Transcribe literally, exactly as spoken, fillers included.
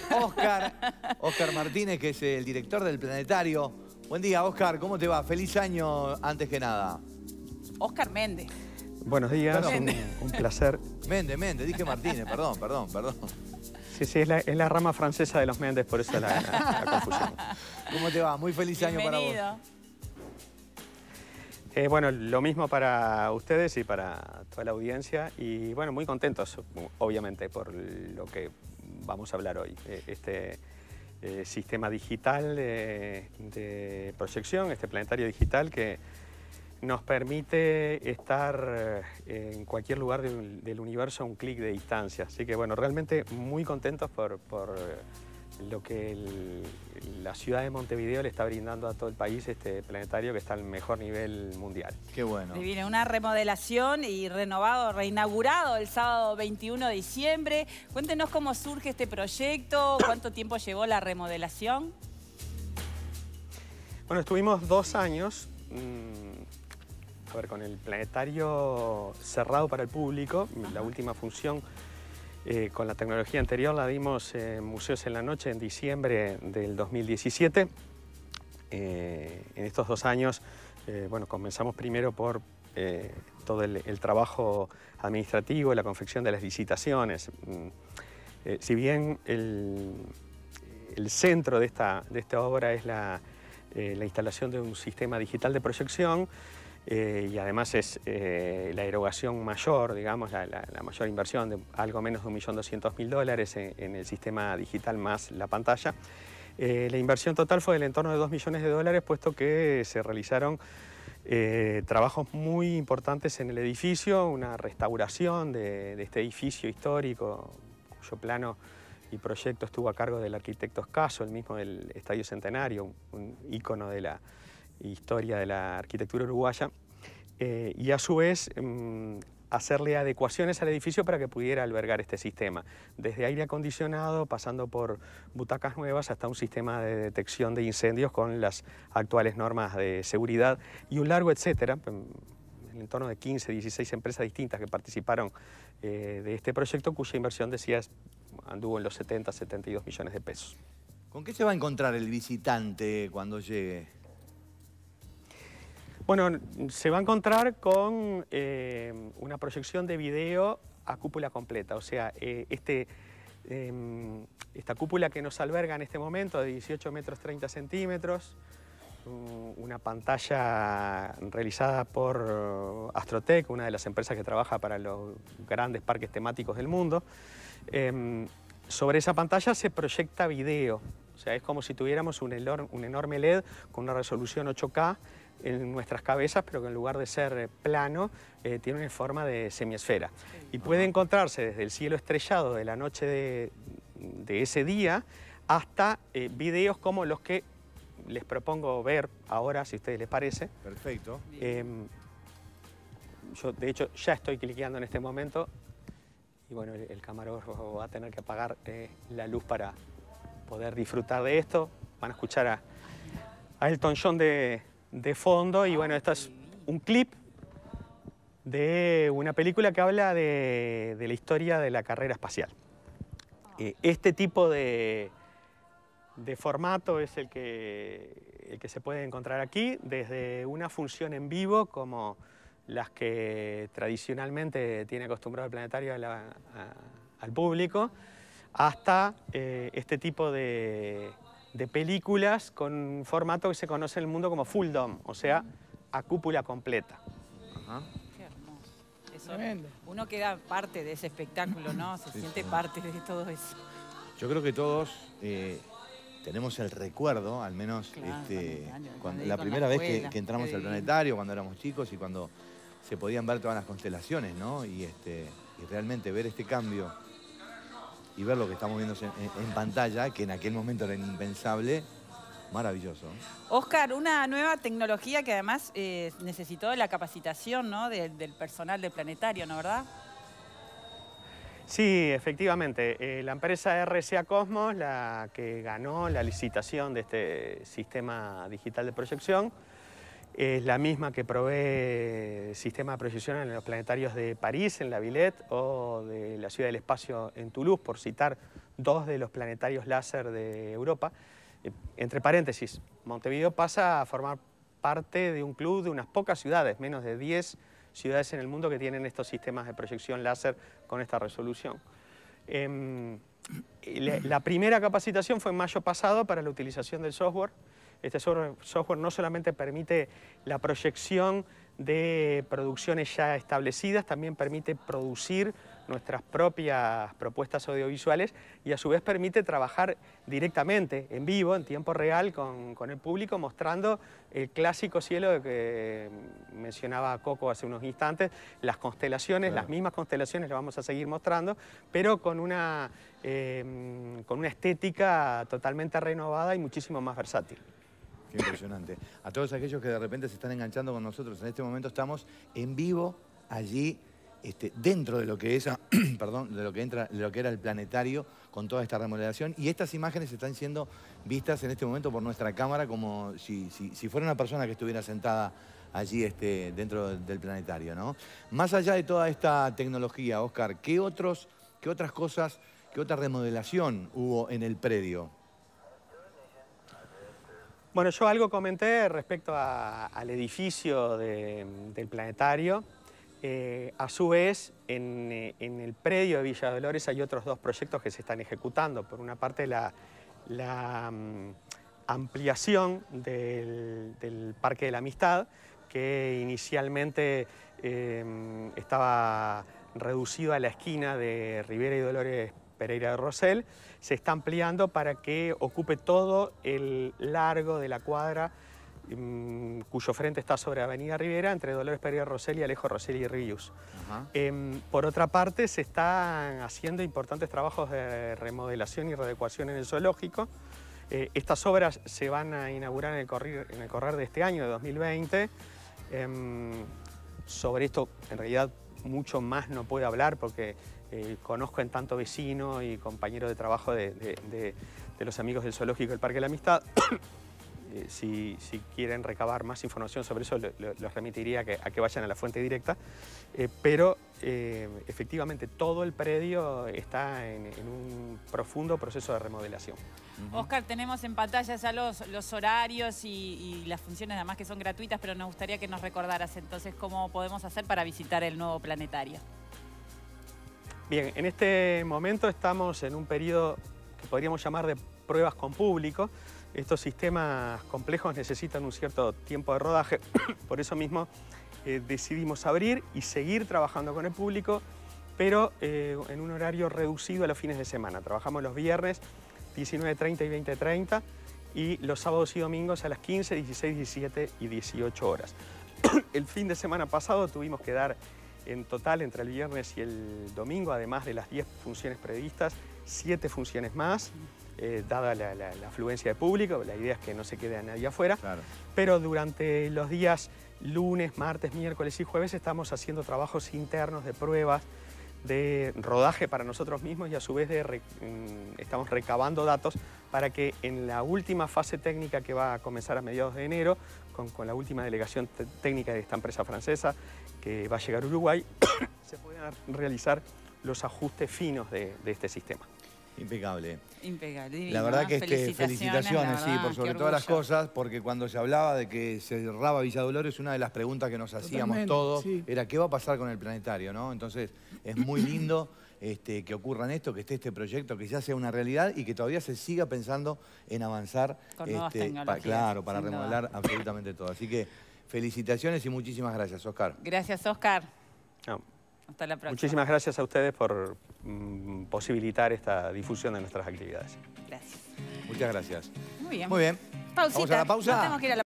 Oscar, Oscar Martínez, que es el director del Planetario. Buen día, Oscar, ¿cómo te va? Feliz año, antes que nada. Oscar Méndez. Buenos días, un, un placer. Méndez, Méndez, dije Martínez, perdón, perdón, perdón. Sí, sí, es la, es la rama francesa de los Méndez, por eso la, la, la confusión. ¿Cómo te va? Muy feliz año para vos. Eh, bueno, lo mismo para ustedes y para toda la audiencia. Y bueno, muy contentos, obviamente, por lo que vamos a hablar hoy. Este eh, sistema digital eh, de proyección, este planetario digital que nos permite estar en cualquier lugar del, del universo a un clic de distancia. Así que bueno, realmente muy contentos por, por lo que el, la ciudad de Montevideo le está brindando a todo el país, este planetario que está al mejor nivel mundial. Qué bueno. Viene una remodelación y renovado, reinaugurado el sábado veintiuno de diciembre. Cuéntenos cómo surge este proyecto, cuánto tiempo llevó la remodelación. Bueno, estuvimos dos años mmm, a ver, con el planetario cerrado para el público. Ajá. La última función eh, con la tecnología anterior la dimos en Museos en la Noche en diciembre del dos mil diecisiete. Eh, en estos dos años, eh, bueno, comenzamos primero por eh, todo el, el trabajo administrativo, la confección de las licitaciones. Eh, si bien el, el centro de esta, de esta obra es la, eh, la instalación de un sistema digital de proyección, Eh, y además es eh, la erogación mayor, digamos, la, la, la mayor inversión de algo menos de un millón doscientos mil dólares en, en el sistema digital más la pantalla. Eh, la inversión total fue del entorno de dos millones de dólares, puesto que se realizaron eh, trabajos muy importantes en el edificio, una restauración de, de este edificio histórico, cuyo plano y proyecto estuvo a cargo del arquitecto Escaso, el mismo del Estadio Centenario, un, un ícono de la historia de la arquitectura uruguaya, eh, y a su vez mmm, hacerle adecuaciones al edificio para que pudiera albergar este sistema, desde aire acondicionado, pasando por butacas nuevas, hasta un sistema de detección de incendios con las actuales normas de seguridad y un largo etcétera, en torno de quince, dieciséis empresas distintas que participaron eh, de este proyecto, cuya inversión, decías, anduvo en los setenta, setenta y dos millones de pesos. ¿Con qué se va a encontrar el visitante cuando llegue? Bueno, se va a encontrar con eh, una proyección de video a cúpula completa, o sea, eh, este, eh, esta cúpula que nos alberga en este momento de dieciocho metros treinta centímetros, una pantalla realizada por Astrotech, una de las empresas que trabaja para los grandes parques temáticos del mundo. Eh, sobre esa pantalla se proyecta video, o sea, es como si tuviéramos un, un enorme L E D con una resolución ocho K en nuestras cabezas, pero que en lugar de ser plano, eh, tiene una forma de semiesfera. Y puede encontrarse desde el cielo estrellado de la noche de, de ese día hasta eh, videos como los que les propongo ver ahora, si a ustedes les parece. Perfecto. Eh, yo, de hecho, ya estoy cliqueando en este momento y bueno, el, el camarógrafo va a tener que apagar eh, la luz para poder disfrutar de esto. Van a escuchar a, a Elton John de... de fondo, y bueno, esto es un clip de una película que habla de, de la historia de la carrera espacial. Eh, este tipo de, de formato es el que, el que se puede encontrar aquí, desde una función en vivo como las que tradicionalmente tiene acostumbrado el planetario a la, a, al público, hasta eh, este tipo de de películas con un formato que se conoce en el mundo como full dome, o sea, a cúpula completa. Ajá. Qué hermoso. Eso, uno queda parte de ese espectáculo, ¿no? Se sí, siente sí. parte de todo eso. Yo creo que todos eh, tenemos el recuerdo, al menos claro, este, cuando, la primera la vez que, que entramos al planetario, cuando éramos chicos y cuando se podían ver todas las constelaciones, ¿no? Y, este, y realmente ver este cambio y ver lo que estamos viendo en, en pantalla, que en aquel momento era impensable, maravilloso. Oscar, una nueva tecnología que además eh, necesitó la capacitación, ¿no? de, del personal del planetario, ¿no, verdad? Sí, efectivamente. Eh, la empresa R C A Cosmos, la que ganó la licitación de este sistema digital de proyección, Es la misma que provee sistema de proyección en los planetarios de París, en la Villette, o de la Ciudad del Espacio en Toulouse, por citar dos de los planetarios láser de Europa. Eh, entre paréntesis, Montevideo pasa a formar parte de un club de unas pocas ciudades, menos de diez ciudades en el mundo que tienen estos sistemas de proyección láser con esta resolución. Eh, la primera capacitación fue en mayo pasado para la utilización del software. Este software no solamente permite la proyección de producciones ya establecidas, también permite producir nuestras propias propuestas audiovisuales y a su vez permite trabajar directamente, en vivo, en tiempo real, con, con el público, mostrando el clásico cielo que mencionaba Coco hace unos instantes, las constelaciones, claro. Las mismas constelaciones las vamos a seguir mostrando, pero con una, eh, con una estética totalmente renovada y muchísimo más versátil. Qué impresionante. A todos aquellos que de repente se están enganchando con nosotros, en este momento estamos en vivo allí, este, dentro de lo que es, perdón, de lo que entra, de lo que era el planetario, con toda esta remodelación. Y estas imágenes están siendo vistas en este momento por nuestra cámara como si, si, si fuera una persona que estuviera sentada allí este, dentro del planetario, ¿no? Más allá de toda esta tecnología, Oscar, ¿qué otros, qué otras cosas, qué otra remodelación hubo en el predio? Bueno, yo algo comenté respecto a, al edificio de, del planetario. Eh, a su vez, en, en el predio de Villa Dolores hay otros dos proyectos que se están ejecutando. Por una parte, la, la um, ampliación del, del Parque de la Amistad, que inicialmente eh, estaba reducido a la esquina de Rivera y Dolores Pereira de Rosell, se está ampliando para que ocupe todo el largo de la cuadra, um, cuyo frente está sobre Avenida Rivera, entre Dolores Pereira de Rosell y Alejo Rosell y Ríos. Eh, por otra parte, se están haciendo importantes trabajos de remodelación y readecuación en el zoológico. Eh, estas obras se van a inaugurar en el, correr, en el correr de este año, de dos mil veinte. Eh, sobre esto, en realidad, mucho más no puedo hablar porque Eh, conozco en tanto vecino y compañero de trabajo de, de, de, de los amigos del Zoológico del Parque de la Amistad. eh, si, si quieren recabar más información sobre eso, lo, lo, los remitiría a que, a que vayan a la fuente directa. Eh, pero eh, efectivamente todo el predio está en, en un profundo proceso de remodelación. Oscar, tenemos en pantalla ya los, los horarios y, y las funciones además que son gratuitas, pero nos gustaría que nos recordaras entonces cómo podemos hacer para visitar el nuevo planetario. Bien, en este momento estamos en un periodo que podríamos llamar de pruebas con público. Estos sistemas complejos necesitan un cierto tiempo de rodaje, por eso mismo eh, decidimos abrir y seguir trabajando con el público, pero eh, en un horario reducido a los fines de semana. Trabajamos los viernes diecinueve treinta y veinte treinta y los sábados y domingos a las quince, dieciséis, diecisiete y dieciocho horas. El fin de semana pasado tuvimos que dar en total, entre el viernes y el domingo, además de las diez funciones previstas, siete funciones más, eh, dada la, la, la afluencia de público. La idea es que no se quede a nadie afuera. Claro. Pero durante los días lunes, martes, miércoles y jueves estamos haciendo trabajos internos de pruebas, de rodaje para nosotros mismos y a su vez de re, estamos recabando datos para que en la última fase técnica que va a comenzar a mediados de enero, con, con la última delegación técnica de esta empresa francesa que va a llegar a Uruguay, se puedan realizar los ajustes finos de, de este sistema. Impecable. Impecable. Divino, la verdad que este, felicitaciones, felicitaciones, verdad, sí, por sobre todas las cosas, porque cuando se hablaba de que se cerraba Villa Dolores, una de las preguntas que nos hacíamos Totalmente, todos sí. era ¿qué va a pasar con el planetario? ¿no? Entonces es muy lindo este, que ocurra en esto, que esté este proyecto, que ya sea una realidad y que todavía se siga pensando en avanzar, con nuevas este, tecnologías, pa, claro, para remodelar duda. absolutamente todo. Así que felicitaciones y muchísimas gracias, Oscar. Gracias, Oscar. No. Hasta la próxima. Muchísimas gracias a ustedes por mm, posibilitar esta difusión de nuestras actividades. Gracias. Muchas gracias. Muy bien. Muy bien. Pausita. Vamos a la pausa. Nos tenemos que ir a la